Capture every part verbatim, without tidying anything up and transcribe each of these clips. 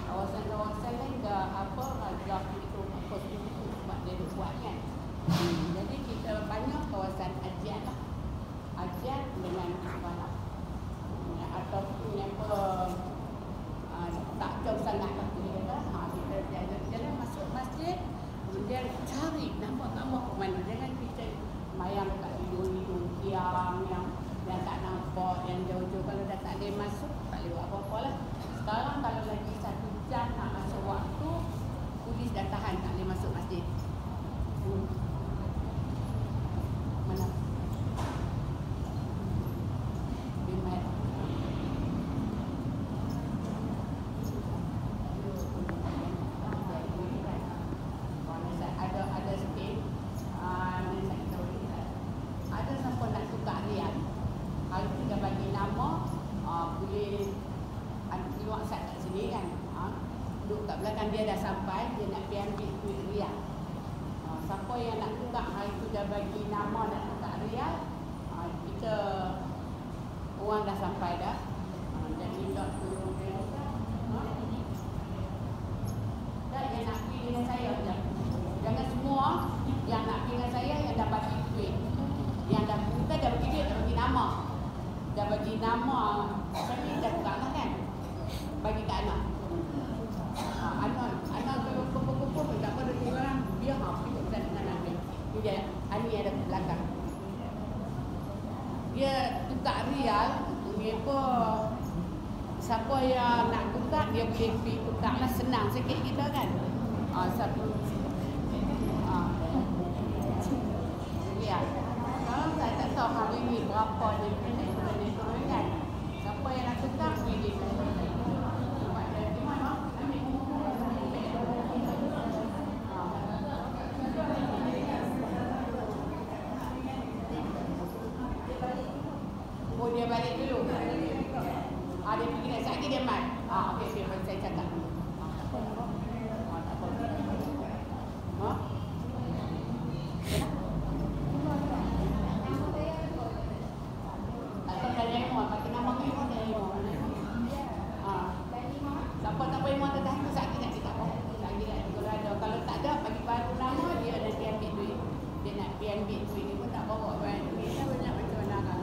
kawasan-kawasan lain dah apa dah itu apa itu sebab dia buat kan. Hmm, jadi kita banyak kawasan ajian lah. Ajian dengan sekolah. Hmm, ataupun apa uh, tak jauh sangat lah kita kata. Ha, kita jalan-jalan masuk masjid, kemudian cari nama-nama ke mana. Jangan kita mayang kat hidung-hidung tiang yang yang tak nampak, yang jauh-jauh. Kalau dah tak boleh masuk, tak boleh buat apa-apa lah. Sekarang kalau lagi satu jam nak masuk waktu, polis dah tahan tak boleh masuk masjid. Hmm. Mana? Bimat. Ada ada sikit. Ah, ni saya tahu. Ada siapa nak tukar harian? Kalau kita bagi nama, uh, boleh di WhatsApp kat sini kan. Ha? Duduk kat belakang dia dah sampai, dia nak pergi ambil duit rial. Uh, siapa yang nak tukar hari tu dah bagi nama nak tukar rial, uh, kita orang dah sampai dah. Uh, jadi tak tolong dia. Ha? Dan yang nak pergi dengan saya je. Jangan semua yang nak pergi dengan saya yang dah bagi duit. Yang dah kita dah bagi duit, dah bagi nama. Dah bagi nama, saya dah tukar lah kan. Bagi kat anak. Ha, anak, anak kalau kumpul-kumpul pun tak pada orang dia ha pergi kat dengan anak. Dia Ani ada di belakang. Dia tukar rial, dia apa siapa yang nak tukar dia boleh pergi tukar lah, senang sikit kita kan. Ha, satu ha. Ya. Kalau saya tak tahu hari ni berapa dia kena kan. Siapa yang nak tukar pergi dia. Oh, dia balik dulu. Ah, dia pergi nak sakit dia mat. Ah, okey okey, saya cakap. Ah, tak apa. Ha? Atau tanya ilmu, pakai nama ilmu dan ilmu. Ah. Siapa tak boleh ilmu tetap itu sakit nak kita. Sakit nak kalau ada. Kalau tak ada, bagi baru nama dia ada dia ambil duit. Dia nak pergi ambil duit ni pun tak bawa kan. Dia banyak macam mana kan.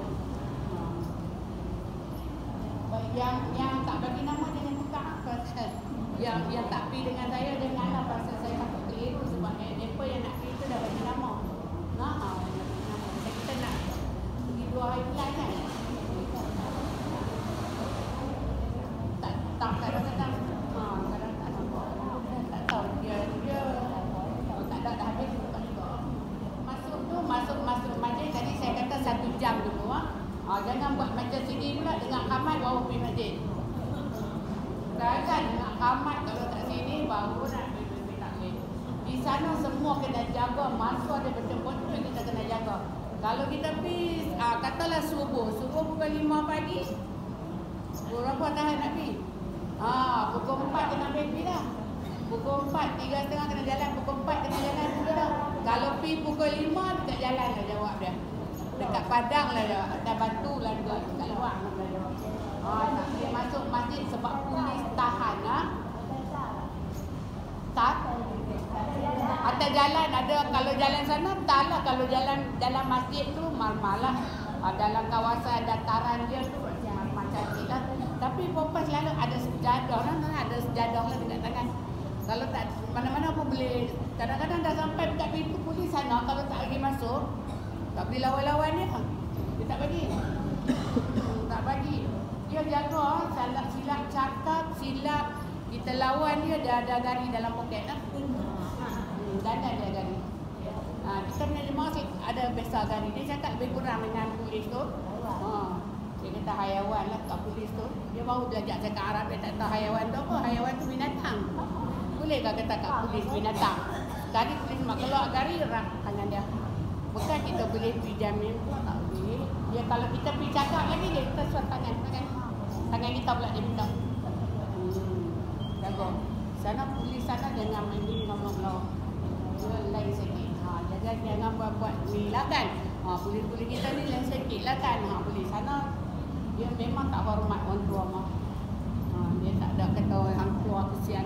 Yang yang tak bagi nama jangan tukar apa. Yang yang tak pergi dengan saya jangan lah pasal saya takut keliru sebab mereka yang nak pergi tu dah bagi nama. Nah, ha, nama. Kita nak pergi dua hari bulan kan. Tak tak kadang-kadang ha, kadang tak nampak. Tak tahu dia dia oh, tak ada dah habis bukan juga. Masuk tu masuk masuk majlis tadi saya kata satu jam dulu ha. Ha, jangan buat macam sini pula dengan kamat baru pergi masjid. Jangan dengan kamat kalau tak sini baru nak pergi tak boleh. Di sana semua kena jaga masa dia betul-betul kita kena jaga. Kalau kita pergi ha, katalah subuh, subuh pukul lima pagi. Berapa tahan nak pergi? Ha, pukul empat kena pergi dah. Pukul empat, tiga setengah kena jalan, pukul empat kena jalan juga dah. Kalau pergi pukul lima dekat jalan lah jawab dia. Dekat padang lah dia, atas batu lah juga dekat luar lah dia. Ha, tak boleh masuk masjid sebab polis tahan ha? Tak? Atas jalan ada, kalau jalan sana tak lah, kalau jalan dalam masjid tu malah ha, dalam kawasan dataran dia tu macam ni lah. Tapi perempuan selalu ada sejadah lah, ada sejadah lah dekat tangan. Kalau tak, mana-mana pun boleh, kadang-kadang dah sampai dekat pintu polis sana, kalau tak lagi masuk tak boleh lawan-lawan dia. Dia tak bagi. Tak bagi. Dia jaga salah silap cakap, silap kita lawan dia, dia ada gari dalam poket lah. Hmm, dan ada gari. Ha, kita punya jemaah ada besar gari. Dia cakap lebih kurang dengan polis tu. Ha, dia kata hayawan lah kat polis tu. Dia baru belajar cakap Arab, dia tak tahu hayawan tu apa. Hayawan tu binatang. Bolehkah kata kat polis binatang? Tadi polis mak keluar gari rak tangan dia. Bukan kita boleh pergi jamin pun tak boleh. Dia kalau kita pergi cakap lagi dia kita suat tangan tangan. Tangan kita pula dia minta. Hmm. Jaga. Sana polis sana jangan main ngomong-ngomong. Dia lain sikit. Ha, jangan jangan buat-buat ni lah kan. Ha, polis-polis kita ni lain sikit lah kan. Ha, polis sana dia memang tak hormat orang tua mah. Ha, dia tak ada kata hang tua kesian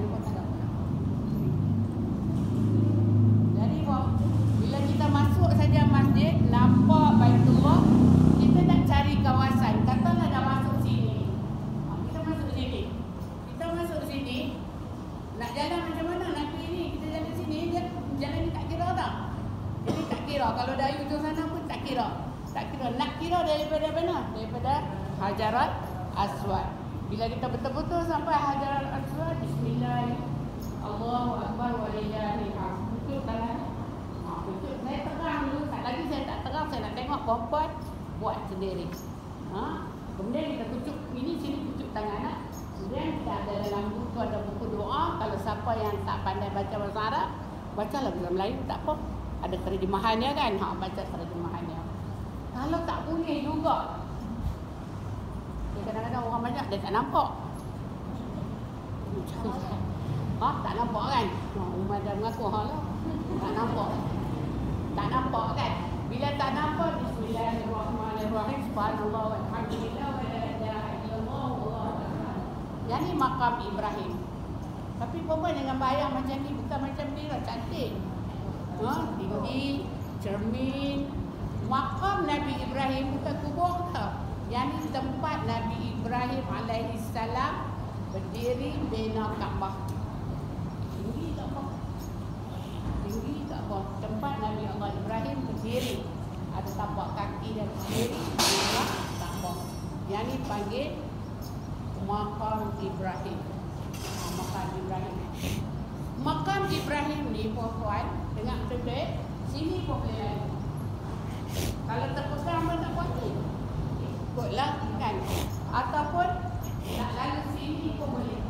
kira. Nak kira daripada mana? Daripada Hajarul Aswad. Bila kita betul-betul sampai Hajarul Aswad, bismillah, Allahu Akbar walillahil hamd. Pucuk tangan. Ha, pucuk. Saya terang dulu. Tak lagi saya tak terang, saya nak tengok perempuan buat sendiri. Ha? Kemudian kita pucuk ini sini pucuk tangan. Ha? Kemudian kita ada dalam buku ada buku doa. Kalau siapa yang tak pandai baca bahasa Arab, baca lagu Melayu tak apa. Ada terjemahannya kan? Ha, baca terjemahannya. Kalau tak boleh juga, dia kadang-kadang orang banyak dia tak nampak. Ha, tak nampak kan? Ha, Umar dah mengaku ha lah. Tak nampak. Tak nampak kan? Bila tak nampak, bismillahirrahmanirrahim, subhanallah walhamdulillah wa la ilaha illallah wallahu akbar. Yang ni makam Ibrahim. Tapi perempuan dengan bayang macam ni bukan macam ni lah, cantik. Ha, tinggi, cermin. Makam Nabi Ibrahim bukan kubur tau. Yang ni tempat Nabi Ibrahim alaihi salam berdiri bina Kaabah. Tinggi tak apa. Tinggi tak apa. Tempat Nabi Allah Ibrahim berdiri. Ada tapak kaki dan berdiri bina Kaabah. Yang ni panggil makam Ibrahim. Ha, makam Ibrahim. Makam Ibrahim ni puan-puan, dengar betul-betul, sini pun boleh lalu. Kalau terpegang pun tak buat ni. Ikutlah kan. Ataupun nak lalu sini pun boleh.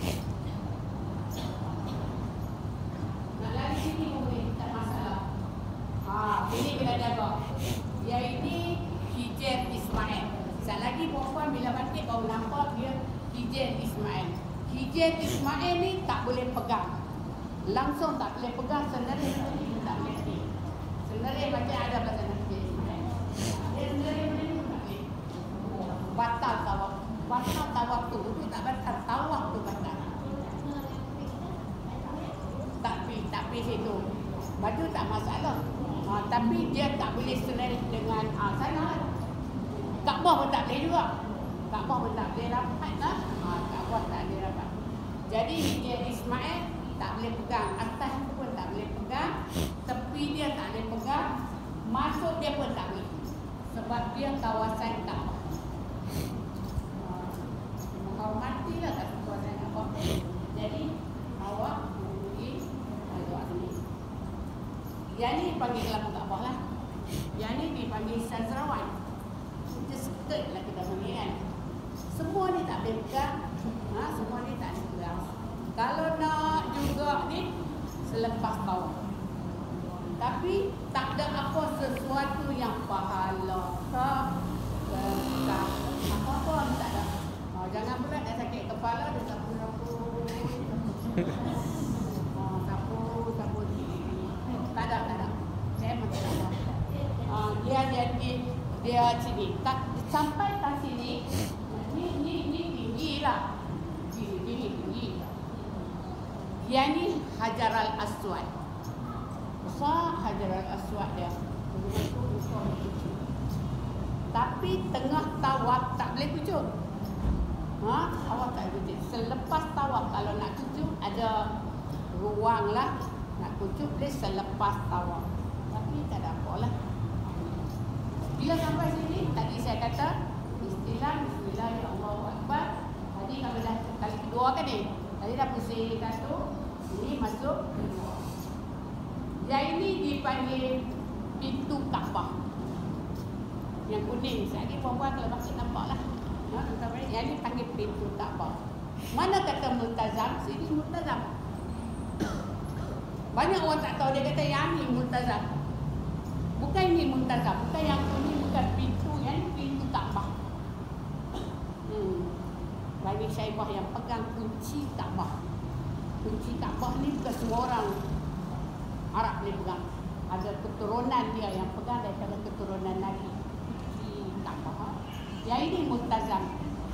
Nak lalu sini pun boleh, tak masalah. Ha, ini kena jaga. Dia ini Hijr Ismail. Sekali lagi perempuan bila batik baru nampak dia Hijr Ismail. Hijr Ismail ni tak boleh pegang. Langsung tak boleh pegang, sendiri sendiri tak boleh. Sendiri macam ada bahasa Hijr Ismail. Dia sendiri sendiri tak boleh. Batal tawaf. Batal tawaf tu, tu tak batal. Tawaf tu batal. Tak pergi, tak pergi situ. Baju tak masalah. Ha, tapi dia tak boleh sendiri dengan ha, sana. Kaabah pun tak boleh juga. Kaabah pun tak boleh rapat lah. Ha, Kaabah tak boleh rapat. Jadi Hijr Ismail tak boleh pegang. Atas tu pun tak boleh pegang. Tepi dia tak boleh pegang. Masuk dia pun tak boleh. Sebab dia kawasan Kaabah. Menghormatilah kat kawasan Kaabah. Jadi awak pergi awak sini. Yang ni panggil Kelam Kaabah lah. Yang ni dipanggil Syazrawan. Dia skirt lah kita panggil kan. Semua ni tak boleh pegang. Ha, semua ni tak boleh pegang. Kalau nak juga ni selepas tawaf. Tapi tak ada apa sesuatu yang pahala tak berkah. Apa-apa tak ada. Oh, jangan pula dah sakit kepala dia sapu-sapu. Oh, sapu, sapu ni. Tak ada, tak ada. Saya macam apa. Oh, dia jadi dia sini. Tak, sampai ke sini. Ni ni ni tinggi lah. Tinggi, tinggi, tinggi. Yang ni Hajarul Aswad. Besar Hajarul Aswad dia. Tapi tengah tawaf tak boleh pucuk. Ha? Awak tak boleh pucuk. Selepas tawaf kalau nak pucuk ada ruang lah. Nak pucuk boleh selepas tawaf. Tapi tak ada apa lah. Bila sampai sini, tadi saya kata istilah bismillah ya Allahu Akbar. Tadi kami dah kali kedua kan ni. Tadi dah pusing satu. Ini masuk kedua. Yang ini dipanggil pintu Kaabah. Yang kuning. Sekali perempuan kalau masuk nampak lah. Ha, yang ini panggil pintu Kaabah. Mana kata multazam? Sini multazam. Banyak orang tak tahu. Dia kata yang ini multazam. Bukan ini multazam. Bukan yang kuning. Bukan pintu. Yang ini pintu Kaabah. Hmm. Bani Syaibah yang pegang kunci Kaabah. Kunci Kaabah ni bukan semua orang Arab boleh pegang. Ada keturunan dia yang pegang daripada keturunan Nabi. Kunci Kaabah. Yang ini multazam.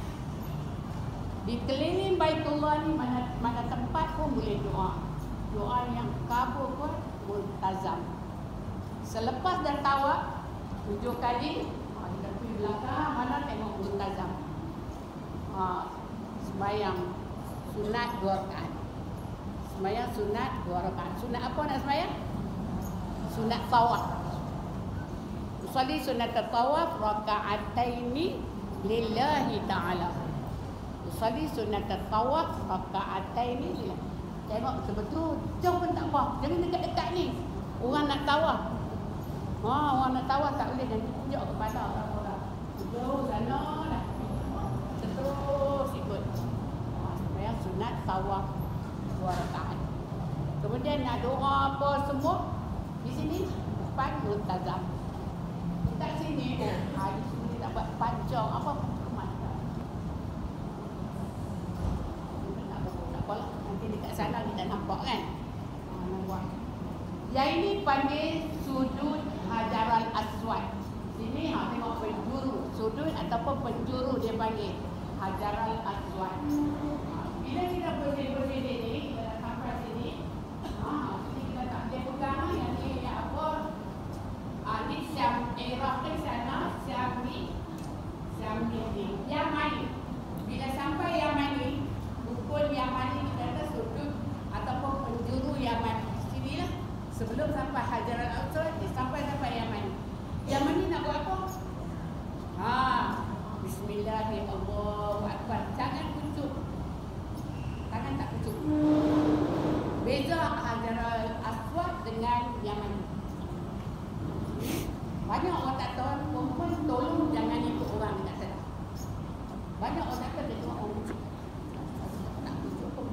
Di keliling Baitullah ni mana mana tempat pun boleh doa. Doa yang kabul pun multazam. Selepas dah tawaf tujuh kali, kita pergi belakang mana tengok multazam. Ha, sembahyang sunat dua rakaat. Sembahyang sunat dua rakaat. Sunat apa nak sembahyang? Sunat tawaf. Usalli sunat tawaf raka'ataini lillahi ta'ala. Usalli sunat tawaf raka'ataini lillahi. Tengok betul-betul, jauh pun tak apa. Jangan dekat-dekat ni. Orang nak tawaf. Ha, orang nak tawaf tak boleh jangan tunjuk kepala orang-orang. Jauh sana dah. Terus ikut. Ha, supaya sunat tawaf dua rakaat. Kemudian nak doa apa semua di sini depan multazam. Dekat sini, oh, ha, di sini tak buat panjang apa kemat. Tak apa lah. Nanti dekat sana kita nampak kan. Ha, nampak. Yang ini panggil sudut Hajarul Aswad. Sini ha, tengok penjuru. Sudut ataupun penjuru dia panggil Hajarul Aswad. Ha, bila kita berdiri-berdiri ni, kita sampai sini. Ha, sini kita tak boleh pegang yang ni yang apa? Ha, ni Syam Iraq ke sana, Syam ni, Syam ni ni. Yamani. Bila sampai Yamani, rukun Yamani kita kata sudut ataupun penjuru Yamani. Sinilah. Sebelum sampai Hajarul Aswad, dia sampai-sampai Yaman. Yaman ni nak buat apa? Ha, Bismillahirrahmanirrahim. Jangan kucuk. Tangan tak kucuk. Beza Hajarul Aswad dengan Yaman. Banyak orang tak tahu, perempuan tolong jangan ikut orang dekat sana. Banyak orang tak tahu dia tengok orang kucuk. Tak kucuk pun.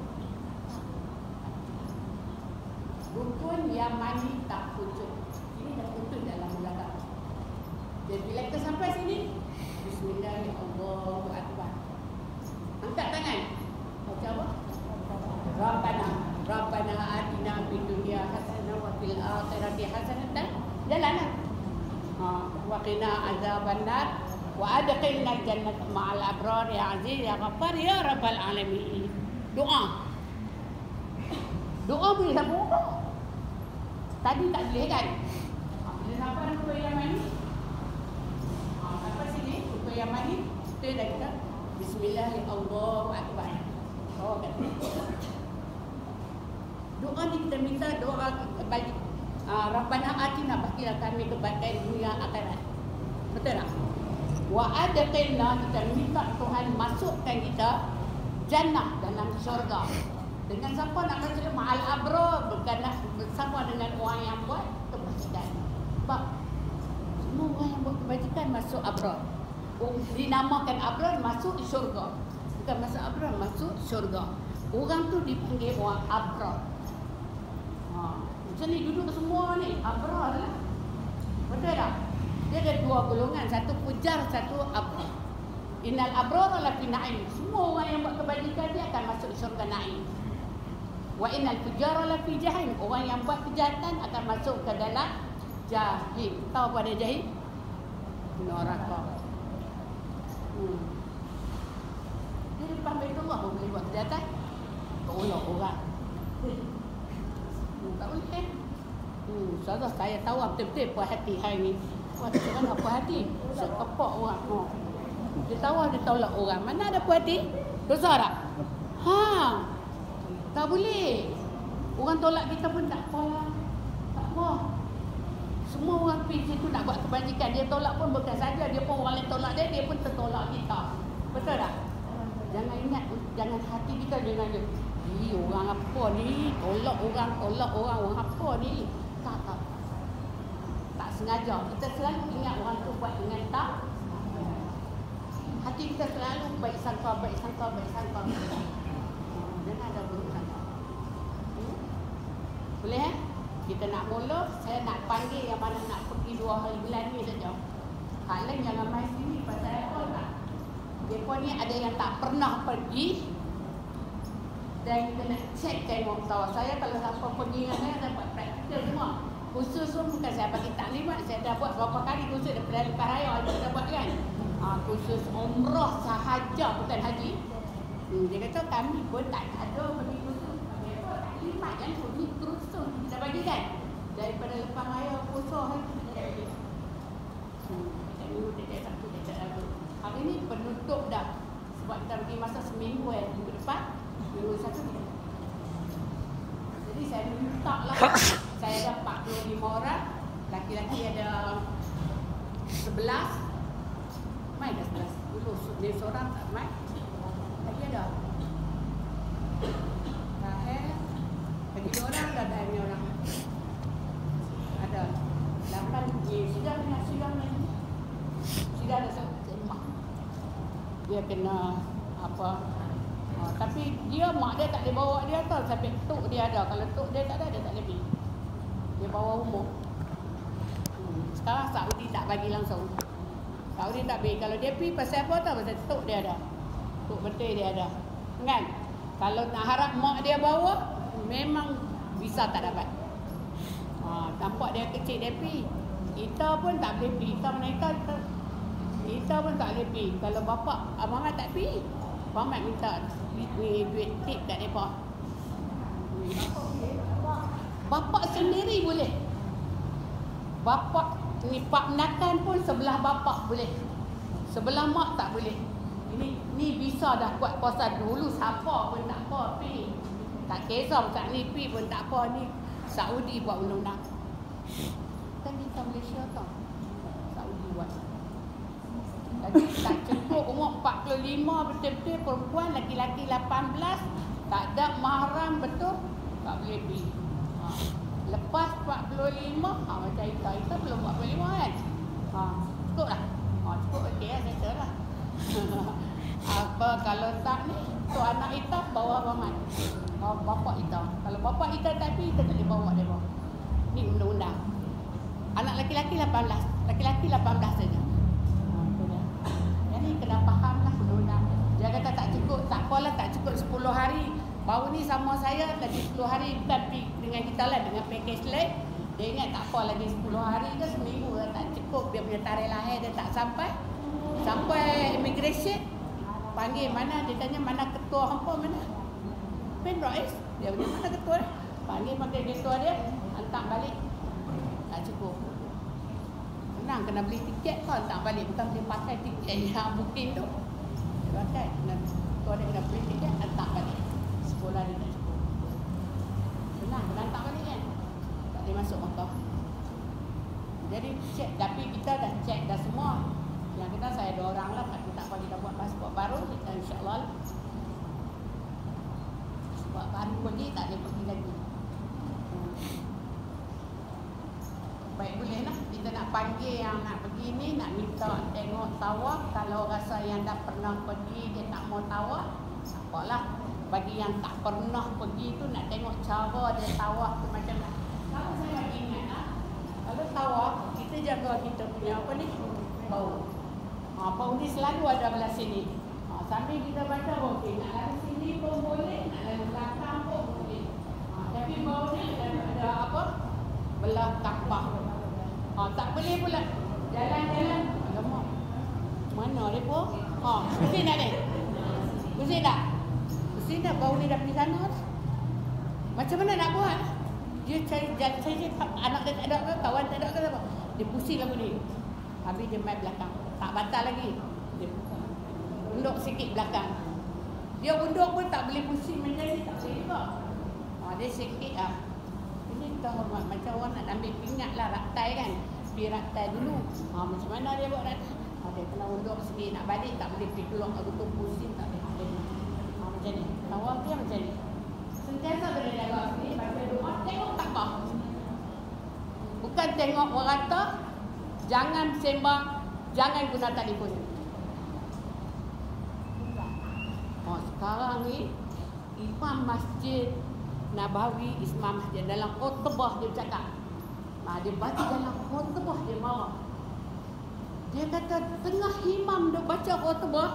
Rukun Yamani tak pucuk. Ini dah pucuk dalam belakang. Jadi bila kita sampai sini, Bismillahirrahmanirrahim. Angkat tangan. Baca apa? Rabbana, Rabbana atina fid dunya hasanah wa fil akhirati hasanah. Jalanlah. Ha, wa qina azabannar wa adkhilna jannata ma'al abrar ya aziz ya ghaffar ya rabbal alamin. Doa. Doa boleh tak boleh? Tadi tak boleh kan? Ha, bila sampai rukun Yaman ni, ha, sampai sini rukun Yaman ni, kita dah kata Bismillahirrahmanirrahim. Oh, kata. Doa ni kita minta doa bagi uh, Rabbana atina, bagilah kami kebaikan dunia akhirat. Betul tak? Wa adkhilna, kita minta Tuhan masukkan kita jannah, dalam syurga. Dengan siapa nak kata ma'al abrar, bukan nak bersama dengan orang yang buat kebajikan. Sebab semua orang yang buat kebajikan masuk abrar. Dinamakan abrar, masuk syurga. Bukan masuk abrar, masuk syurga. Orang tu dipanggil orang abrar. Ha, macam ni duduk semua ni abrar lah. Betul tak? Dia ada dua golongan, satu pujar, satu abrar. Innal abrar lafi na'im. Semua orang yang buat kebajikan dia akan masuk syurga na'im. Wa innal fujara lafi jahim. Orang yang buat kejahatan akan masuk ke dalam jahim. Tahu apa dia jahim? Neraka. Hmm. Di depan Baitullah pun boleh buat kejahatan. Tolak orang. Hmm, tak boleh kan? Hmm, sahaja saya tahu betul-betul puas hati hari ni. Puas hati kan puas hati. Sekepak orang. Oh. Dia tahu dia tolak orang. Mana ada puas hati? Dosa tak? Ha. Tak boleh. Orang tolak kita pun tak apa. Tak apa. Semua orang pergi situ nak buat kebajikan. Dia tolak pun bukan saja. Dia pun orang lain tolak dia. Dia pun tertolak kita. Betul tak? Jangan ingat. Jangan hati kita jangan dia. Ih, orang apa ni? Tolak orang. Tolak orang. Orang apa ni? Tak, tak. Tak sengaja. Kita selalu ingat orang tu buat dengan tak. Hati kita selalu baik sangka, baik sangka, baik sangka. Jangan ada buruk sangka. Hmm? Boleh eh? Kita nak mula, saya nak panggil yang mana nak pergi dua hari bulan ni saja. Hal lain jangan main sini pasal apa tak? Mereka ni ada yang tak pernah pergi. Dan kita nak check tengok tahu. Saya kalau siapa pergi dengan saya, saya buat praktikal semua. Khusus pun bukan saya bagi taklimat. Saya dah buat berapa kali khusus daripada lepas raya. Saya dah buat kan? Ha, khusus umrah sahaja, bukan haji. Hmm, dia kata kami pun tak ada pergi khusus. Mereka taklimat kan? Pergi khusus. Kita bagi kan? Daripada lepas raya puasa hari tu kita bagi. Hmm, kita dulu, kita satu, kita satu. Hari ni penutup dah. Sebab kita pergi masa seminggu eh. Minggu depan. Minggu satu kita. Jadi saya minta lah. Saya ada empat puluh lima orang. Laki-laki ada sebelas. Mai dah sebelas. Dulu dia seorang tak mai. Lagi ada. Terakhir. Bagi dua orang dah ada ni orang. Ada. lapan dia sidang nak sidang ni. Sidang dah sembah. Dia kena apa? Ha, tapi dia mak dia tak boleh bawa dia tau sampai tok dia ada. Kalau tok dia tak ada, dia tak boleh pergi. Dia bawa umur. Hmm. Sekarang Saudi tak bagi langsung. Saudi tak bagi. Kalau dia pergi pasal apa tau? Pasal tok dia ada. Tok betul dia ada. Kan? Kalau nak harap mak dia bawa, memang visa tak dapat. Ha, nampak dia kecil dia pergi. Kita pun tak boleh pergi. Kita mana kita, kita, kita pun tak boleh pergi. Kalau bapak abang tak pergi, Muhammad minta duit, duit tip kat mereka. Bapak sendiri boleh. Bapak ni pak menakan pun sebelah bapak boleh. Sebelah mak tak boleh. Ini ni visa dah kuat kuasa dulu siapa pun tak apa pi. Tak kisah tak ni pi pun tak apa ni. Saudi buat undang-undang. Kan kita Malaysia tau. Saudi buat. Lagi tak cukup umur empat puluh lima betul-betul perempuan, laki-laki lapan belas, tak ada mahram betul, tak boleh pergi. Ha. Lepas empat puluh lima, ha, macam kita, kita belum empat puluh lima kan? Ha, cukup lah. Ha, cukup okey lah, settle lah. Apa kalau tak ni, tu anak kita bawa Muhammad. Bawa bapak kita. Kalau bapak kita tak pergi, kita tak boleh bawa dia bawa. Ni undang-undang. Anak laki-laki lapan belas, laki-laki lapan belas saja. Jadi kena faham lah undang-undang. Dia kata tak cukup, tak apalah tak cukup sepuluh hari. Baru ni sama saya lagi sepuluh hari bukan pergi dengan kita lah dengan package lain. Dia ingat tak apa lagi sepuluh hari ke seminggu ke tak cukup. Dia punya tarikh lahir dia tak sampai. Sampai immigration panggil mana, dia tanya mana ketua hampa mana. Pen Rais, dia punya mana ketua dia. Panggil panggil ketua dia, hantar balik. Tak cukup. Senang kena beli tiket kau hantar balik, bukan boleh pakai tiket yang booking tu. Dia pakai, ketua dia kena beli tiket hantar balik. Sekolah dia tak cukup. Senang kena hantar balik kan. Tak boleh masuk Makkah. Jadi cek, tapi kita dah cek dah semua. Yang kita saya dua orang lah, tapi tak apa kita buat pasport baru, kita insyaAllah lah. Buat baru pergi, tak boleh pergi lagi. Hmm. Baik boleh lah, kita nak panggil yang nak pergi ni, nak minta tengok tawaf. Kalau rasa yang dah pernah pergi, dia tak mau tawaf, apalah. Bagi yang tak pernah pergi tu, nak tengok cara dia tawaf tu macam mana. Kalau saya bagi ingat lah, kalau tawaf, kita jaga kita punya apa ni, bau. Ha, bau ni selalu ada belah sini. Ha, sambil kita baca bau okay. Nak lalu sini pun boleh, nak lalu belakang pun boleh. Ha, tapi bau ni ada, ada apa? Belah Kaabah. Ha, tak boleh pula jalan-jalan. Alamak. Mana dia pun? Ha, pusing tak ni? Pusing tak? Pusing tak bau ni dah pergi sana dah. Macam mana nak buat? Dia cari jalan, cari anak dia tak ada, kawan tak ada ke apa? Dia pusing lagu ni. Habis dia main belakang. Tak batal lagi. Dia unduk sikit belakang. Dia unduk pun tak boleh pusing macam ni, tak boleh juga. Ha, dia sikit lah. Ini kita hormat. Macam orang nak ambil pingat lah, raktai kan. Pergi raktai dulu. Ha, macam mana dia buat raktai? Ha, dia kena unduk sikit. Nak balik tak boleh pergi keluar. Aku tu pusing tak boleh. Ha, macam ni. Tawaf dia macam ni. Sentiasa kena jaga sini. Baca doa. Tengok tak apa. Bukan tengok merata. Jangan sembang. Jangan guna telefon. Oh, sekarang ni Imam Masjid Nabawi, Imam Masjid dalam khutbah dia cakap. Nah, dia baca dalam khutbah dia marah. Dia kata tengah imam duk baca khutbah,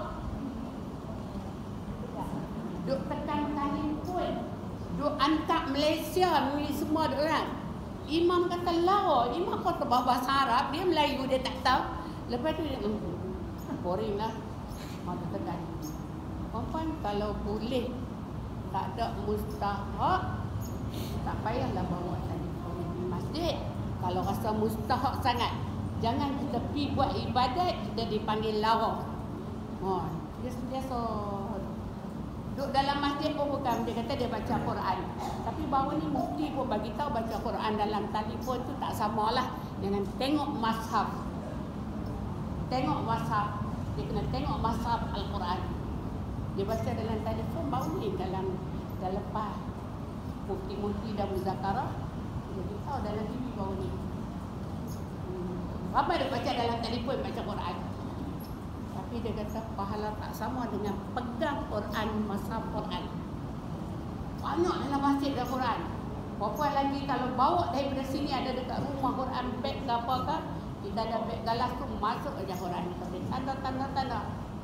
duk tekan telefon, duk antak Malaysia ni semua duk orang. Imam kata lawa, imam khutbah bahasa Arab, dia Melayu dia tak tahu. Lepas tu dia boring lah. Maka tekan. Perempuan kalau boleh tak ada mustahak, tak payahlah bawa telefon di masjid. Kalau rasa mustahak sangat, jangan kita pergi buat ibadat, kita dipanggil lara. Oh, dia sentiasa duduk dalam masjid pun bukan, dia kata dia baca Quran. Tapi baru ni mufti pun bagi tahu baca Quran dalam telefon tu tak samalah dengan tengok mazhab. tengok WhatsApp, dia kena tengok WhatsApp Al-Quran. Dia baca dalam telefon baru ni dalam dah lepas Mufti-Mufti dan Muzakarah, dia beritahu dalam T V baru ni. Hmm. Apa dia baca dalam telefon baca Quran? Tapi dia kata pahala tak sama dengan pegang Quran, masa Quran. Banyak dalam masjid ada Quran. Berapa lagi kalau bawa daripada sini ada dekat rumah Quran beg ke apa ke, kita ada beg galas tu masuk aja Quran. Tanda-tanda-tanda.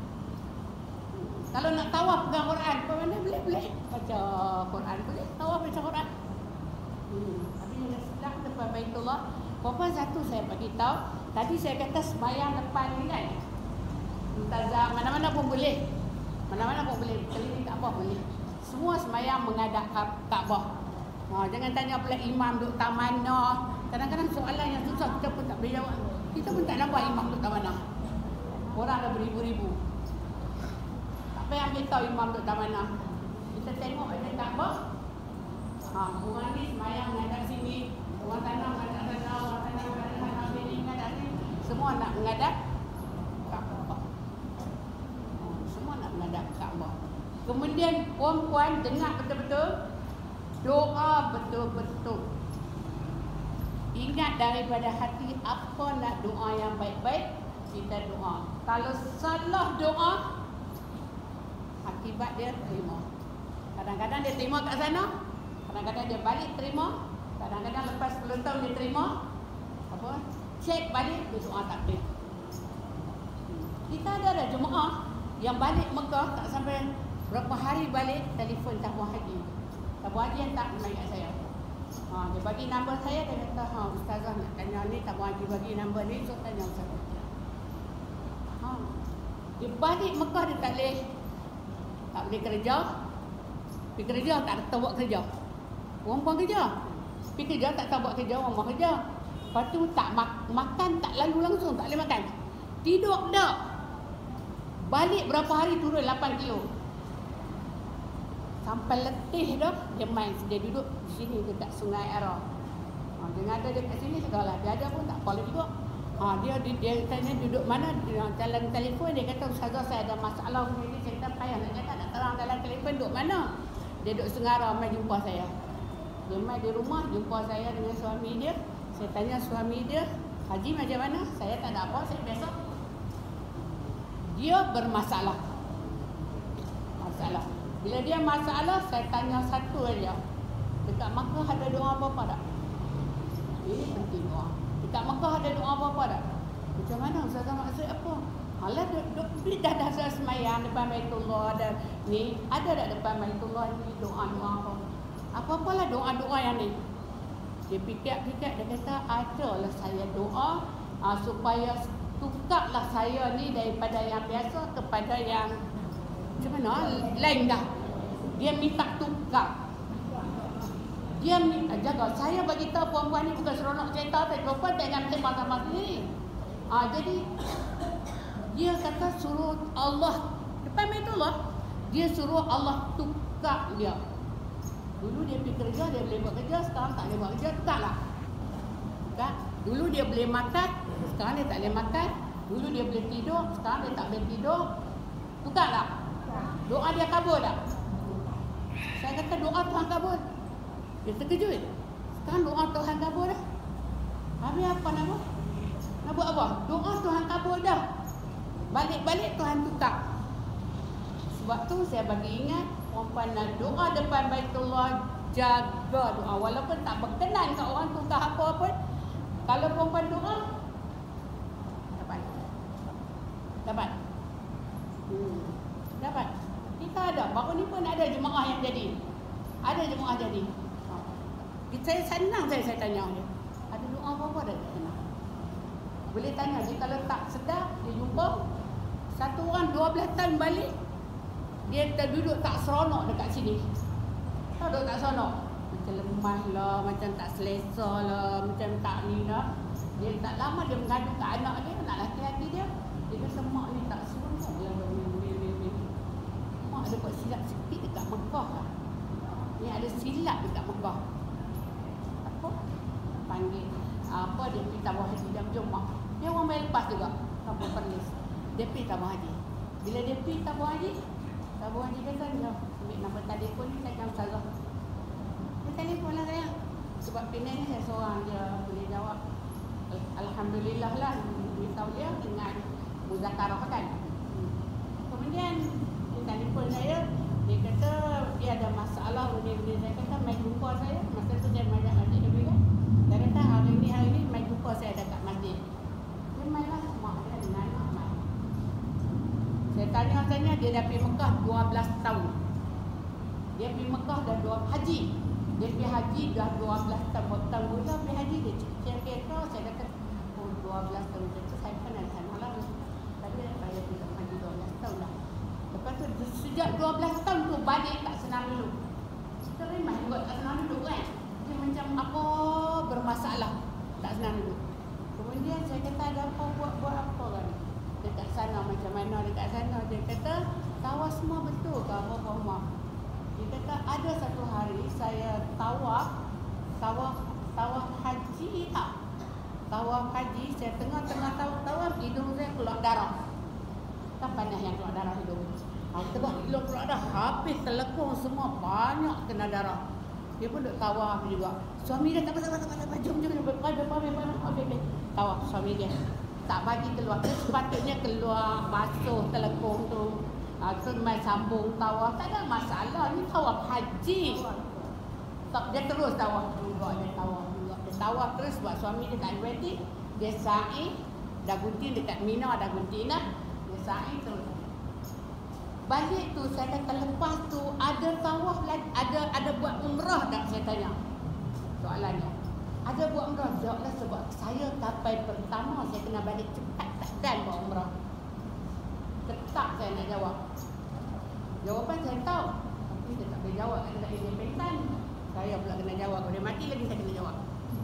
Kalau nak tawaf pegang Quran, ke mana boleh-boleh baca Quran, boleh tawaf baca Quran. Hmm. Tapi yang sedang depan Baitullah, berapa satu saya bagi tahu. Tadi saya kata sembahyang depan ni kan. Mustazah mana-mana pun boleh. Mana-mana pun boleh. Keliling Kaabah boleh. Semua sembahyang menghadap Kaabah. Ha, jangan tanya pula imam duduk tak mana. Kadang-kadang soalan yang susah kita pun tak boleh jawab. Kita pun tak nampak imam duduk tak mana. Orang ada beribu-ribu. Tak payah ambil tahu imam duduk tak mana. Kita tengok aja Kaabah. Ha, orang ni sembahyang menghadap sini. Orang tanah menghadap sana. Orang tanah menghadap sana. Orang ni menghadap ni. Semua nak menghadap Kaabah. Semua nak menghadap Kaabah. Kemudian puan-puan dengar betul-betul. Doa betul-betul. Ingat daripada hati apa nak doa yang baik-baik, kita doa. Kalau salah doa, akibat dia terima. Kadang-kadang dia terima kat sana, kadang-kadang dia balik terima, kadang-kadang lepas sepuluh tahun dia terima. Apa? Cek balik, dia doa tak boleh. Kita ada ada jemaah yang balik Mekah tak sampai berapa hari balik, telefon tabung haji. Tabung haji yang tak main kat saya. Ha, dia bagi nombor saya, dia kata, ha, Ustazah nak tanya ni, tabung haji bagi nombor ni, so tanya Ustazah. Ha, dia balik Mekah, dia tak boleh, tak boleh kerja. Pergi kerja, tak tahu buat kerja. Orang pun kerja. Pergi kerja, tak tahu buat kerja, orang mau kerja. Lepas tu tak mak makan, tak lalu langsung, tak boleh makan. Tidur tak. Balik berapa hari turun lapan kilo. Sampai letih dah, dia main, dia duduk di sini dekat Sungai Ara. Ha, dia ada dekat sini segala, dia ada pun tak boleh juga. Ha, dia, dia dia tanya duduk mana, dia, dalam telefon dia kata Ustazah saya ada masalah ni, saya kata payah nak cakap nak terang dalam telefon duduk mana. Dia duduk Sungai Ara, mai jumpa saya. Dia mai di rumah jumpa saya dengan suami dia. Saya tanya suami dia, Haji macam mana? Saya tak ada apa, saya biasa. Dia bermasalah. Masalah. Bila dia masalah, saya tanya satu aja. Dekat Makkah ada doa apa-apa tak? Ini penting doa. Dekat Makkah ada doa apa-apa tak? Macam mana Ustazah maksud apa? Alah, dia dah dah semayang depan Baitullah ada ni. Ada tak depan Baitullah ni doa-doa apa? Apa-apalah doa-doa yang ni. Dia fikir-fikir, dia kata adalah saya doa uh, supaya tukarlah saya ni daripada yang biasa kepada yang macam mana? Lain dah. Dia minta tukar. Dia minta jaga. Saya bagi tahu puan-puan ni bukan seronok cerita, tapi perempuan jangan terima sama sendiri. Ah, jadi dia kata suruh Allah depan Baitullah, dia suruh Allah tukar dia. Dulu dia pergi kerja, dia boleh buat kerja, sekarang tak boleh buat kerja, tukarlah. Tukar. Dulu dia boleh makan, sekarang dia tak boleh makan. Dulu dia boleh tidur, sekarang dia tak boleh tidur. Tukarlah. Doa dia kabul tak? Saya kata doa Tuhan kabul. Dia terkejut. Sekarang doa Tuhan kabul dah. Habis apa nama? Nak buat apa? Doa Tuhan kabul dah. Balik-balik Tuhan tukar. Sebab tu saya bagi ingat, perempuan nak doa depan Baitullah, jaga doa. Walaupun tak berkenan kat orang tukar apa pun, kalau perempuan doa, dapat. Dapat. Hmm. Dapat. Kita ada. Baru ni pun ada jemaah yang jadi. Ada jemaah jadi. Saya senang saya, saya tanya dia. Ada doa apa-apa dah? Boleh tanya. Dia kalau tak sedar, dia jumpa satu orang dua belas tahun balik, dia terduduk tak seronok dekat sini. Tahu duduk tak seronok? Macam lemah lah, macam tak selesa lah, macam tak ni lah. Dia tak lama dia mengadu ke anak dia, anak laki-laki dia. Dia kata mak ni tak seronok lah. Mak ada buat silap sikit dekat Mekah lah. Ni ada silap dekat Mekah. Apa? Panggil apa dia pergi tabung haji, dia jom mak. Dia orang main lepas juga. Kampung Perlis. Dia pergi tabung haji. Bila dia pergi tabung haji, tabung haji kata, dia ambil nombor telefon ni, saya akan ustazah. Dia telefon lah saya. Sebab Penang ni saya seorang je boleh jawab. Alhamdulillah lah, beritahu dia dengan muzakarah kan. Kemudian dia telefon saya, dia kata dia ada masalah benda-benda. Saya kata mai jumpa saya. Masa tu saya majak masjid dia kan. Dia kata hari ni hari ni mai jumpa saya dekat masjid. Dia mai lah mak dia dengan anak mai. Saya tanya-tanya dia dah pergi Mekah dua belas tahun. Dia pergi Mekah dah dua haji. Dia pergi haji dah dua belas tahun. Tahun mula pergi haji dia cek kereta. Saya kata oh dua belas tahun. Saya pernah sana lah. Tadi saya pergi haji dua belas tahun dah. Lepas tu sejak dua belas tahun tu balik tak senang dulu. Terima juga tak senang dulu kan. Dia macam apa bermasalah. Tak senang dulu. Kemudian saya kata ada apa buat-buat apa kan. Dekat sana macam mana dekat sana. Dia kata tawaf semua betul ke apa-apa. Dia kata ada satu hari saya tawaf. Tawaf tawaf haji tak. Tawaf haji saya tengah-tengah tawaf hidung saya keluar darah. Tak panas yang keluar darah hidung. Ha, tebak kilo keluar darah. Habis telekung semua. Banyak kena darah. Dia pun duk tawaf juga. Suami dia tak apa-apa, tak apa-apa. Jom, jom, jom. Habis, tawaf suami dia. Tak bagi keluar. Dia sepatutnya keluar basuh telekung tu. Ha, terus main sambung tawaf. Tak ada masalah. Ni tawaf haji. Tak, dia terus tawaf juga. Dia tawaf juga. Dia tawaf terus sebab suami dia tak ready. Dia sa'i. Dah gunting dekat Mina. Dah gunting dah. Sa'i terus. Balik tu saya kata lepas tu ada tawaf lagi, ada ada buat umrah tak saya tanya. Soalannya. Ada buat umrah jawablah sebab saya kapal pertama saya kena balik cepat takkan buat umrah. Tetap saya nak jawab. Jawapan saya tahu. Tapi dia tak boleh jawab kerana tak ada pentan. Saya pula kena jawab. Kalau dia mati lagi saya kena jawab.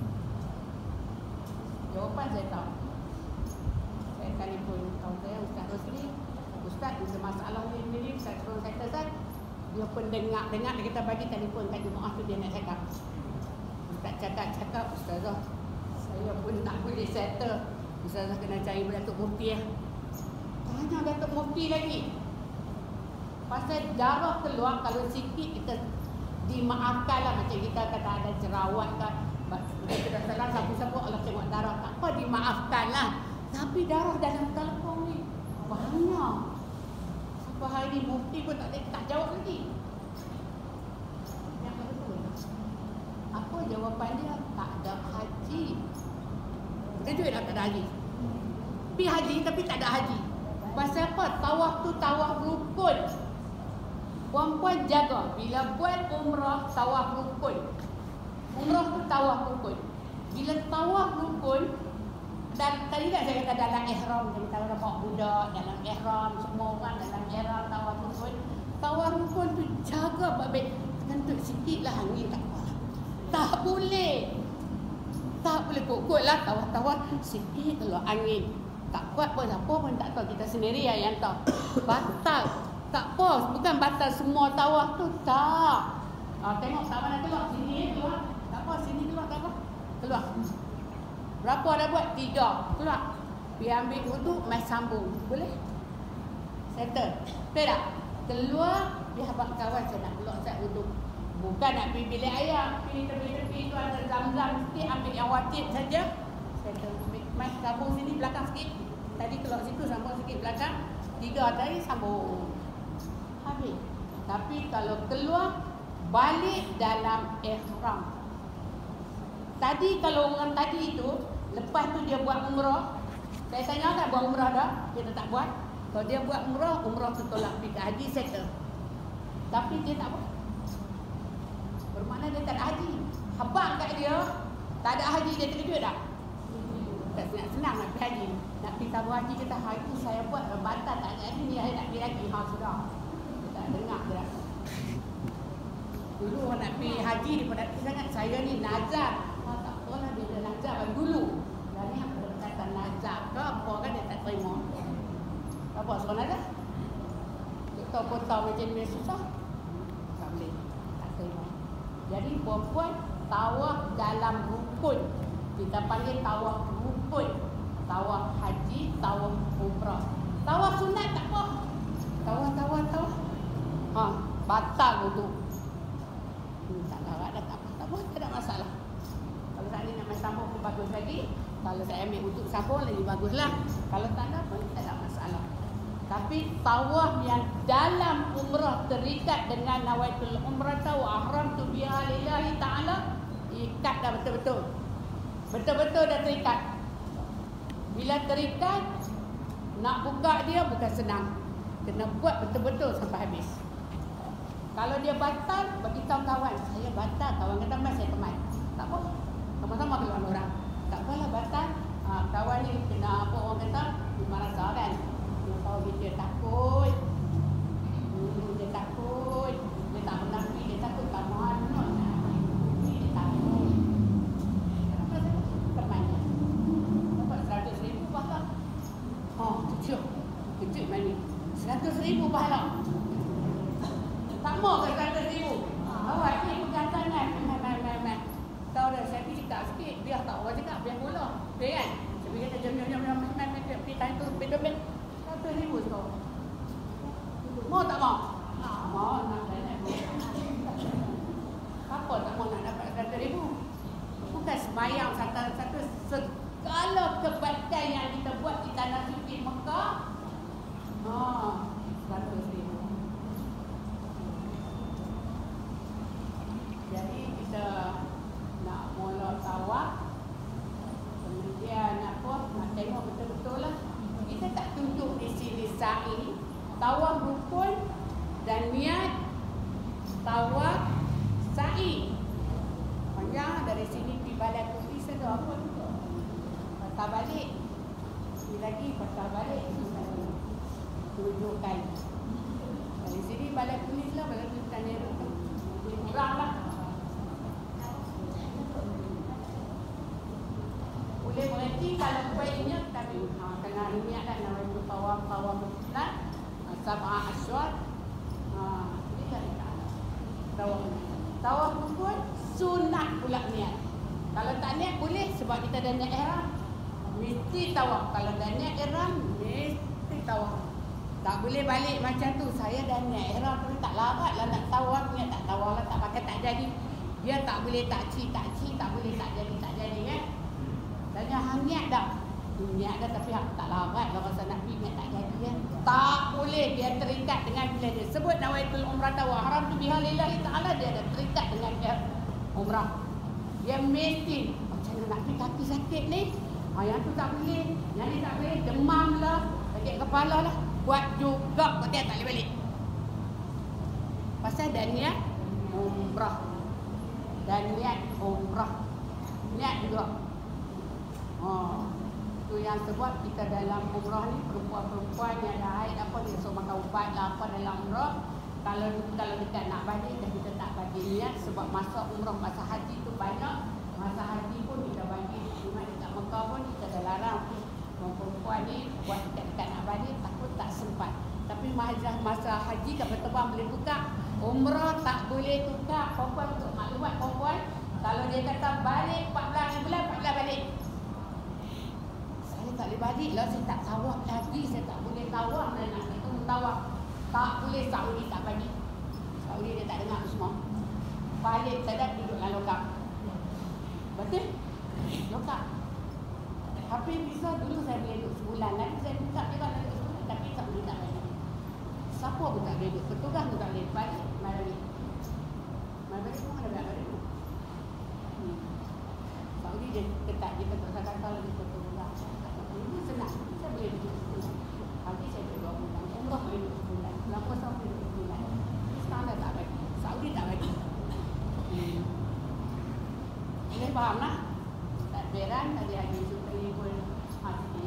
Jawapan saya tahu. Saya telefon kawan saya Ustaz Rosli. Ustaz ada masalah ni ni Ustaz terus saya kata dia pun dengar dengar dia kata bagi telefon kat jemaah tu dia nak cakap. Ustaz cakap-cakap ustazah saya pun tak boleh settle. Ustazah kena cari Datuk Mufti lah. Tanya Datuk Mufti lagi. Pasal darah keluar kalau sikit kita dimaafkan lah macam kita kata ada jerawat kan. Kita dah salah siapa-siapa Allah tengok darah tak apa dimaafkan lah. Tapi darah dalam telefon ni banyak. Sampai hari ni Mufti pun tak, tak jawab lagi. Yang betul. Apa jawapan dia? Tak ada haji. Kejut tak ada haji. Pergi haji tapi tak ada haji. Pasal apa? Tawaf tu tawaf rukun. Puan-puan jaga. Bila buat umrah tawaf rukun. Umrah tu tawaf rukun. Bila tawaf rukun, dan tadi tak saya kata dalam ihram, kita kalau bawa budak dalam ihram, semua orang dalam ihram tawaf rukun. Tawaf rukun tu jaga baik-baik. Kentut sikitlah angin tak apa. Tak boleh. Tak boleh pokoklah tawaf-tawaf sikit keluar angin. Tak kuat pun siapa pun tak tahu, kita sendiri yang tahu. Batal. Tak apa, bukan batal semua tawaf tu, tak. Ah, tengok tak mana keluar, sini keluar. Tak apa, sini keluar, tak apa. Keluar. Berapa dah buat? Tiga. Keluar. Pergi ambil wuduk, mai sambung. Boleh? Settle. Betul tak? Keluar, pergi habaq kawan saya nak keluar set wuduk. Bukan nak pergi bilik ayam. Pergi tepi-tepi tu ada zam-zam sikit, ambil yang wajib saja. Settle. Mai sambung sini belakang sikit. Tadi keluar situ, sambung sikit belakang. Tiga tadi sambung. Habis. Tapi kalau keluar, balik dalam ihram. Tadi kalau orang tadi tu, lepas tu dia buat umrah. Saya tanya tak buat umrah dah? Dia tak buat. Kalau dia buat umrah, umrah tu tolak pergi ke haji settle. Tapi dia tak buat. Bermakna dia tak ada haji. Habaq kat dia, tak ada haji, dia terkejut tak? Tak senang-senang nak pergi haji. Nak pergi tabung haji kata, hari tu saya buat batal tak ada haji ni, saya nak pergi lagi. Ha, sudah. Dia tak dengar dia. Dulu orang nak pergi haji, dia pun nak pergi sangat. Saya ni nazar. Lah dia dah nazar bagi dulu. Dan ni apa kata nazar ke apa kan dia tak terima. Apa suruh nazar? Kita-kita macam ni susah. Tak boleh. Tak terima. Jadi perempuan tawaf dalam rukun. Kita panggil tawaf rukun. Tawaf haji, tawaf umrah. Tawaf sunat tak apa. Tawaf, tawaf, tawaf. Ha, batal wudu. Hmm, tak larat dah, tak apa, tak apa, tak ada masalah. Kalau saya ni nak main sambung pun bagus lagi. Kalau saya ambil wudu sambung lagi baguslah. Kalau tak ada pun tak ada masalah. Tapi tawaf yang dalam umrah terikat dengan nawaitul umrah wa ahramtu biha lillahi ta'ala, ikat dah betul-betul. Betul-betul dah terikat. Bila terikat, nak buka dia bukan senang. Kena buat betul-betul sampai habis. Kalau dia batal, beritahu kawan, saya batal. Kawan kata, mas saya teman. Tak apa. Sama-sama keluar orang. Tak apalah batal. Ha, kawan ni kena apa orang kata, marah kan. Dia tahu dia takut. Hmm, dia takut. Dia tak pernah pergi. Dia takut tak mahu. Dia takut. Kenapa saya teman? Dapat seratus ribu pahala. Oh, kecil. Kecil mana? Seratus ribu pahala. Tak mau ke seratus ribu? Awak ni bukan tangan. Memang-memang. Tahu dah, saya pergi cakap sikit. Biar tak orang cakap, biar bola. Okay kan? Saya pergi kata, jom-jom-jom. Pergi tahan tu, pergi dompet. Seratus ribu sekarang. Mau tak mau? Mau nak dapat. Apa tak mau nak dapat seratus ribu? Bukan semayang satu-satu. Segala kebaikan yang kita buat di tanah suci Mekah. Haa, seratus ribu. Jadi kita nak mula tawaf, kemudian apa, nak tengok betul-betul lah. Kita tak tunjuk di sini sa'i, tawaf rukun dan niat tawaf sa'i. Panjang dari sini pergi Balai Kopi sedar apa tu? Patah balik. Ini lagi patah balik. Tujuh kali. Dari sini Balai Polis lah, Balai Polis tanya tu. Kurang lah. Boleh berhenti kalau baiknya, tapi ha, kena niat dan nama itu tawaf tawaf sunat, sab'a asyar. Ha, ini kan tawaf. Tawaf rukun sunat pula niat. Kalau tak niat boleh sebab kita dah niat ihram. Mesti tawaf. Kalau dah niat ihram mesti tawaf. Tak boleh balik macam tu. Saya dah niat ihram tapi tak larat lah nak tawaf, niat tak tawaf lah, tak pakai tak jadi. Dia tak boleh tak ci tak ci, tak boleh tak jadi tak jadi kan. Tanya hang niat dah. Niat dah tapi hang tak larat lah rasa nak pergi niat tak jadi kan. Tak boleh, dia terikat dengan bila dia sebut nawaitul umrah wa haramtu biha lillahi ta'ala, dia ada terikat dengan dia umrah. Dia mesti macam mana nak pergi kaki sakit ni. Ha, yang tu tak boleh, yang ni tak boleh, demam lah, sakit kepala lah. Buat juga kau dia tak boleh balik. Pasal dah niat umrah. Dan niat umrah. Niat juga. Oh, tu yang sebab kita dalam umrah ni perempuan-perempuan yang ada haid apa dia suruh makan ubat lah apa dalam umrah. Kalau kalau dekat nak balik dah kita tak bagi niat sebab masa umrah masa haji tu banyak. Masa haji pun kita bagi cuma dekat Mekah pun kita dah larang perempuan ni buat dekat-dekat nak balik takut tak sempat. Tapi masa masa haji kapal terbang boleh tukar. Umrah tak boleh tukar. Perempuan untuk maklumat perempuan kalau dia kata balik empat belas bulan empat belas balik. Tak boleh balik lah, saya tak tawaf lagi, saya tak boleh tawaf dan nak ketemu tawaf. Tak boleh, Saudi tak bagi. Saudi dia tak dengar semua. Balik sedap duduk dalam lokap. Betul? Lokap. Tapi bisa dulu saya boleh duduk sebulan. Nanti saya buka juga nak duduk sebulan. Tapi Saudi tak bagi. Siapa pun tak boleh duduk. Petugas pun tak boleh balik. Mari balik. Mari balik pun ada balik. Hmm. Saudi dia ketat. Dia kata-kata lagi betul. Senang, saya boleh duduk sebulan. Nanti saya duduk dua bulan. Umrah boleh duduk sebulan. Lama saya boleh duduk sebulan. Sekarang tak bagi. Saudi tak bagi. Hmm. Boleh faham lah? Takbiran tadi Haji Sutri pun hati.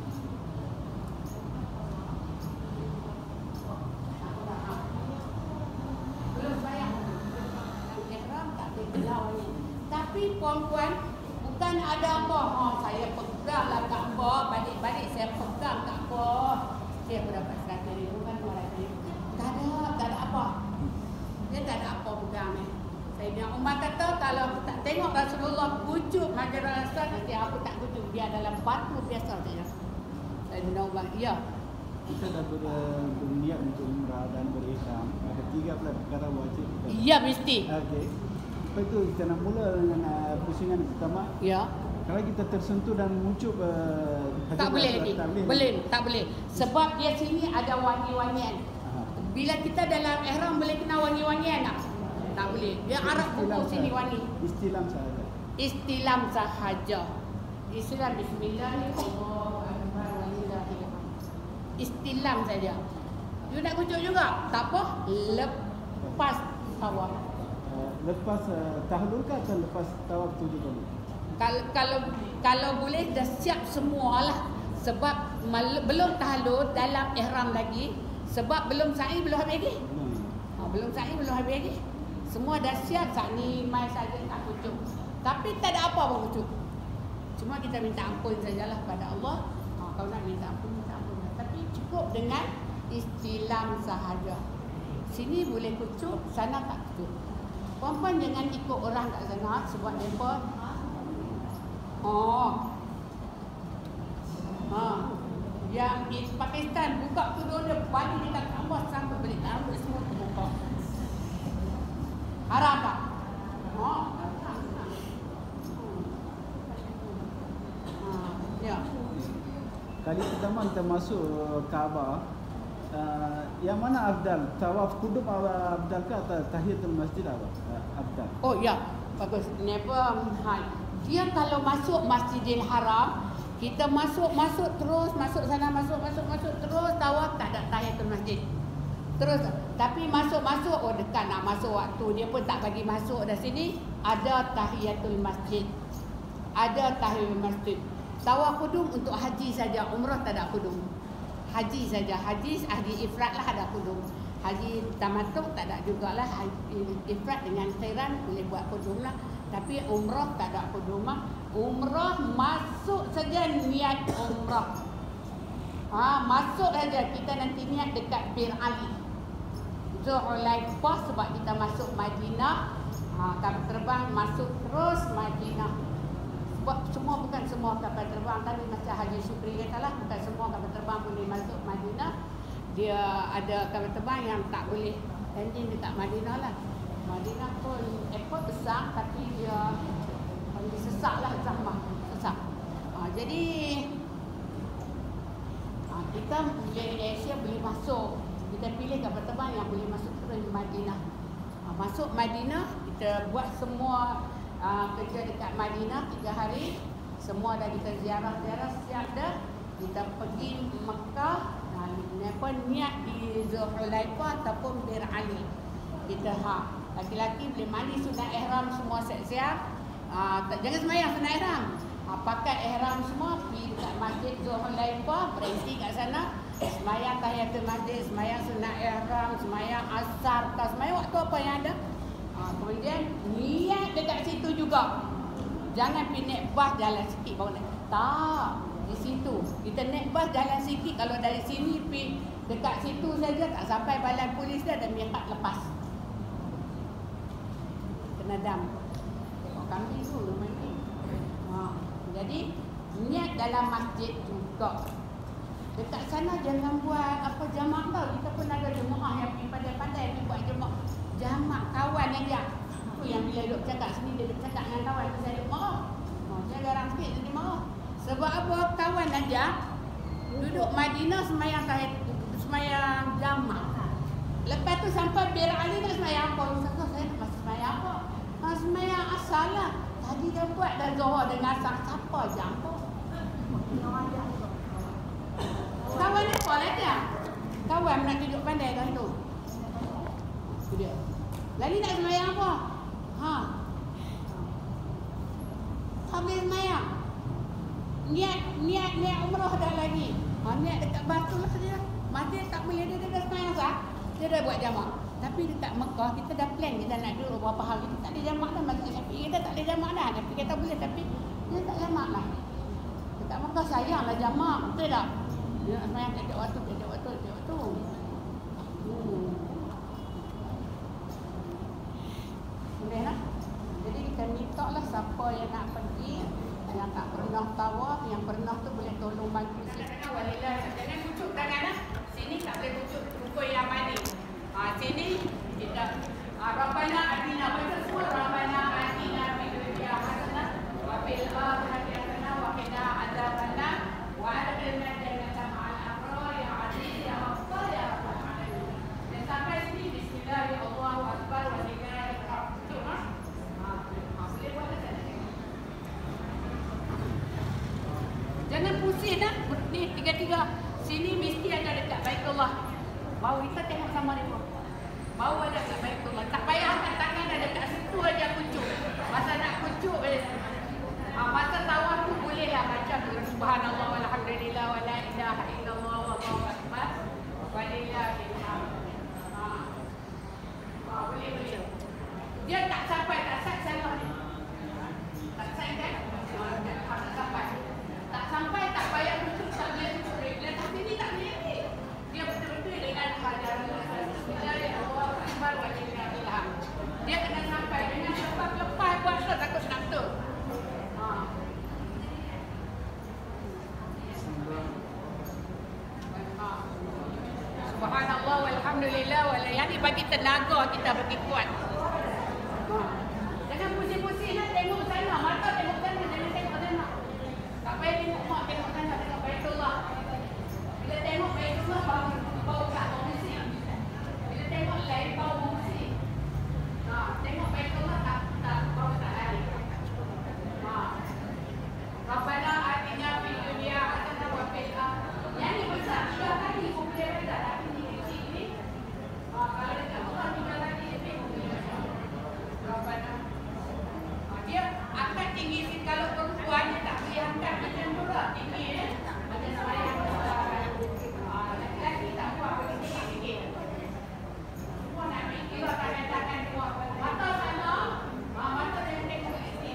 Belum bayang. Yang ihram tak boleh belau ni. Tapi puan-puan bukan ada apa. Oh, saya pegang lah Kaabah, balik-balik saya pegang Kaabah. Saya pun dapat seratus ribu kan dua ratus ribu. Tak ada, tak ada apa. Dia tak ada apa pegang ni. Sayyidina Umar kata kalau aku tak tengok Rasulullah kucuk Hajarul Aswad, nanti aku tak kucuk dia dalam batu biasa saja. Sayyidina Umar, ya. Kita dah ber, berniat untuk umrah dan berihram. Ada tiga belas perkara wajib. Ya, mesti. Okey. Lepas itu kita nak mula dengan uh, pusingan pertama. Ya. Kalau kita tersentuh dan muncul uh, Tak boleh lagi. tak boleh. Boleh, tak boleh. Sebab dia sini ada wangi-wangian. Aha. Bila kita dalam ihram boleh kena wangi-wangian tak? Tak boleh. Dia arak kuku sini wangi. Istilam sahaja. Istilam sahaja. Istilam bismillahirrahmanirrahim. Istilam saja. You nak kucuk juga? Tak apa. Lepas tawaf. Uh, lepas uh, tahlul ke atau lepas tawaf tujuh kali? Kalau kalau kalau boleh dah siap semualah. Sebab mal, belum tahlul dalam ihram lagi. Sebab belum sa'i belum habis lagi. Hmm. Ha, belum sa'i belum habis lagi. Semua dah siap, saat ni mai saja tak kucuk. Tapi tak ada apa pun kucuk. Cuma kita minta ampun sajalah pada Allah. Ha, kalau nak minta ampun, minta ampun. Tapi cukup dengan istilam sahaja. Sini boleh kucuk, sana tak kucuk. Puan-puan jangan ikut orang kat sana sebab mereka oh. Ha. Yang di Pakistan buka tudung dia balik dekat Kaabah sampai balik rambut semua terbuka. Haram tak? Ha. Ha. Ya. Kali pertama kita masuk Kaabah, uh, yang mana afdal? Tawaf kudum afdal ke atau tahiyatul masjid apa? Uh, afdal. Oh ya, bagus. Never ha. Dia kalau masuk Masjidil Haram, kita masuk masuk terus masuk sana masuk masuk masuk terus tawaf tak ada tahiyatul masjid. Terus tapi masuk-masuk oh dekat nak masuk waktu dia pun tak bagi masuk dah sini ada tahiyatul masjid. Ada tahiyatul masjid. Tawaf kudum untuk haji saja, umrah tak ada kudum. Haji saja, haji haji ifrad lah ada kudum. Haji tamattu tak ada jugalah. Haji ifrad dengan khairan boleh buat kudum lah. Tapi umrah tak ada kudum. Umrah masuk saja niat umrah. Ha, masuk saja kita nanti niat dekat Bir Ali. Zulhulaifah sebab kita masuk Madinah. Ha, kapal terbang masuk terus Madinah. Sebab semua bukan semua kapal terbang tapi macam Haji Syukri katalah bukan semua kapal terbang boleh masuk Madinah. Dia ada kapal terbang yang tak boleh landing dekat Madinah lah. Madinah pun airport besar tapi dia sesak lah, zahmah, sesak. Ha, jadi ha, kita dari Asia boleh masuk. Kita pilih kapal terbang yang boleh masuk terus Madinah. Ha, masuk Madinah, kita buat semua uh, kerja dekat Madinah tiga hari. Semua dah kita ziarah-ziarah siap dah. Kita pergi Mekah, nah, apa niat di Zulhulaifah ataupun Bir Ali. Kita ha, laki-laki boleh mandi sunat ihram semua siap-siap. Uh, tak, jangan semayang sunat ihram. Ha, pakai ihram semua pergi dekat Masjid Zulhulaifah, berhenti kat sana. Semayang tahiyatul masjid, semayang sunat ihram, semayang asar, tak semayang waktu apa yang ada. Ha, kemudian niat dekat situ juga. Jangan pergi naik bas jalan sikit baru naik. Tak, di situ. Kita naik bas jalan sikit, kalau dari sini pergi dekat situ saja tak sampai balai polis dah dan mikat lepas. Kena dam. Tengok kambing tu rumah ni. Ha, jadi niat dalam masjid juga. Dekat sana jangan buat apa jamak tau. Kita pun ada jemaah yang pergi pandai-pandai pergi buat jamak. Jamak kawan aja. Tu yang bila duduk cakap sini dia duduk cakap dengan kawan tu saya duduk marah. Oh, saya garang sikit jadi marah. Sebab apa kawan aja duduk Madinah semayang tahiyat semayang jamak. Lepas tu sampai Bir Ali nak semayang apa? Ustaz saya nak masuk semayang apa? Nak semayang asal lah. Tadi dah buat dah Zohor dengan asar. Siapa jamak? Kawan ni apa lah dia? Kawan nak duduk pandai dah tu. Itu dia. Lagi nak semayang apa? Ha. Habis semayang. Niat, niat, niat umrah dah lagi. Ha, niat dekat batu lah dia. Masjid tak boleh dia, dia dah semayang sah. Dia dah buat jamak. Tapi dekat Mekah kita dah plan kita nak duduk beberapa hari. Kita tak ada jamak dah. Masjid Syafi'i kita tak ada jamak dah. Tapi kita boleh tapi dia tak jamak lah. Dekat Mekah sayang lah jamak. Betul tak? Dia nak semayang kejap waktu, kejap waktu, kejap waktu. Hmm. Boleh lah. siapa yang nak pergi, yang tak pernah tawaf, yang pernah tu boleh tolong bantu situ. Jangan pucuk tangan lah. Sini tak boleh pucuk rukun yang mani. Ha, sini kita ha, Rabbana atina baca semua Rabbana atina fid dunya hasanah wa fil akhirati hasanah wa qina adzabannar wa adkhilna jannata ma'al abrar ya aziz ya ghaffar ya rabbal alamin. Dan sampai sini bismillah ya Allahu akbar wa lillahi alhamd. Betul ha? Ha, boleh buat tak? Jangan pusing lah. Ni tiga-tiga. Sini mesti ada dekat Baitullah. Baru kita tengok sama dia. Baru ada dekat Baitullah. Tak payah angkat tangan ada dekat situ aja kucuk. Masa nak kucuk boleh. Ha, masa tawaf tu boleh lah baca subhanallah walhamdulillah wa la ilaha illallah wallahu akbar. Walillahil hamd. Ha. Ha, boleh boleh. Dia tak sampai tak sat salah ni. Tak sat kan? Ha, tak sampai. Tak sampai tak payah kucuk, tak boleh kucuk regular. Tapi ni tak boleh ni. Dia betul-betul dengan hajar Allahu akbar wa lillahil hamd. Dia kena sampai dengan lepas-lepas buat tu takut nak tu. Ha. Subhanallah walhamdulillah wa la yani bagi tenaga kita bagi kuat. Ha. Jangan pusing-pusing nak tengok sana, mata tengok sana, jangan tengok sana. Tak payah tengok mak, tengok sana, tengok Baitullah. Bila tengok Baitullah bau bau tak mesti. Bila tengok lain bau mesti. Ha, tengok Baitullah tak tak bau tak lari. Ha. Rabbana atina fid dunya hasanah wa fil akhirati. Yang ni besar tiga kali boleh baca tapi ni kecil ni. Ha, kalau dekat Allah tiga lagi lebih boleh baca. Rabbana. Ha, dia akan tinggi sikit kalau perempuan dia tak boleh angkat macam tu lah tinggi ya. Macam saya. Ha, lelaki tak buat boleh tinggi sikit. Semua nak fikir lah tangan-tangan buat. Mata sana. Ha, mata jangan tengok kat sini.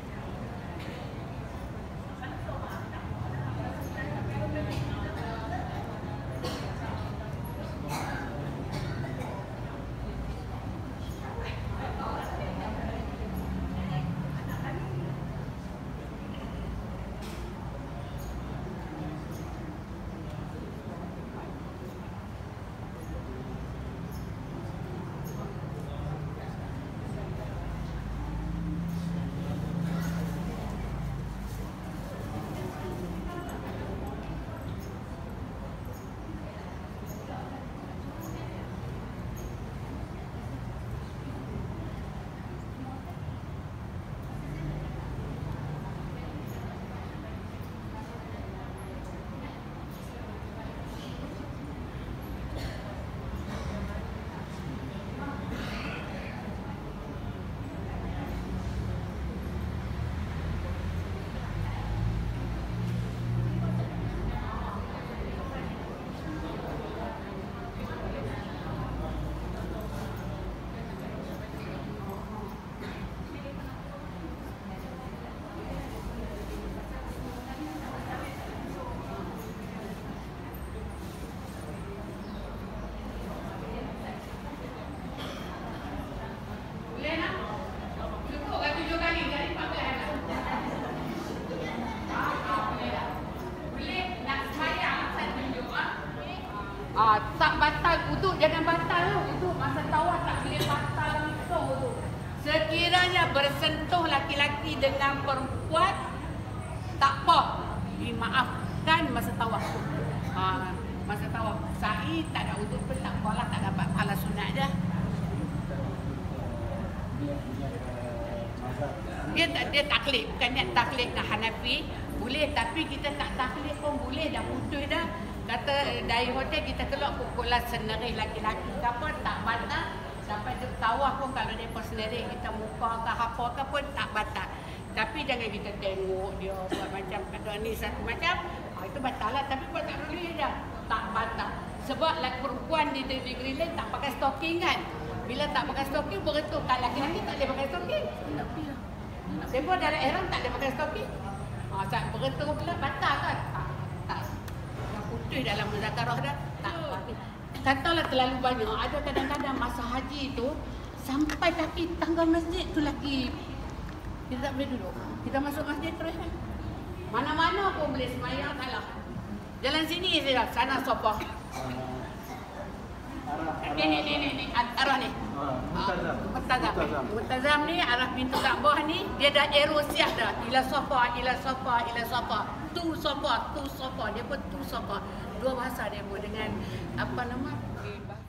Ah, tak batal wuduk, jangan batal lah wuduk. Masa tawaf tak boleh batal langsung wuduk. Sekiranya bersentuh laki-laki dengan perempuan, tak apa, dimaafkan masa tawaf tu. Ah, masa tawaf sa'i tak ada wuduk pun tak apalah, tak dapat pahala sunat je. Dia tak dia taklid, bukan niat taklid dengan Hanafi. Boleh, tapi kita tak taklid pun boleh, dah putus dah. Kata dari hotel kita keluar pukul lah senerih laki-laki ke apa, tak batal. Sampai duduk tawaf pun kalau dia pun senerih kita muka ke apa ke pun tak batal. Tapi jangan kita tengok dia buat macam kata ni satu macam, ah, itu batal lah. Tapi buat tak boleh je, tak batal. Sebab like, perempuan di negeri lain tak pakai stocking kan. Bila tak pakai stocking beretuk, kalau laki-laki tak boleh pakai stocking. Siapa dari ihram tak boleh pakai stocking. Ah, tak beretuk pula batal kan. Tak, tak. Putus dalam muzakarah dah. Tak. Katalah terlalu banyak. Ada kadang-kadang masa haji tu sampai kaki tangga masjid tu lagi Kita tak boleh duduk. Kita masuk masjid terus kan. Mana-mana pun boleh semayang salah. Jalan sini saja, sana sofa. Ni ni ni ni ni arah ni. Multazam. Multazam. Multazam ni arah pintu Kaabah ni dia dah arrow siap dah. Ila sofa, ila sofa, ila sofa. Tu sofa, tu sofa. Dia pun tu sofa. Dua bahasa dia pun dengan apa nama?